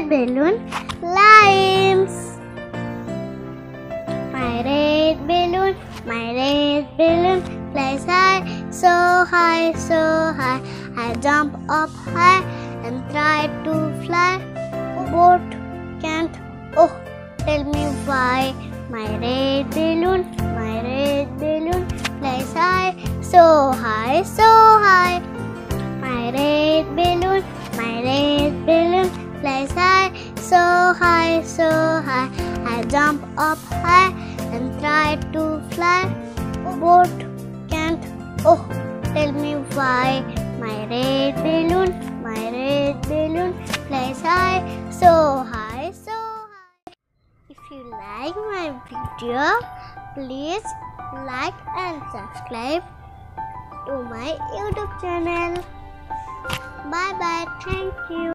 balloon climbs. My red balloon flies high, so high, so high. I jump up high and try to fly, but can't. Oh, tell me why. My red balloon flies high, so high, so high. My red balloon flies high, so high, so high. I jump up high and try to fly, but can't. Oh, tell me why. My red balloon flies high, so high, so high. If you like my video, please like and subscribe to my YouTube channel. Bye bye. Thank you.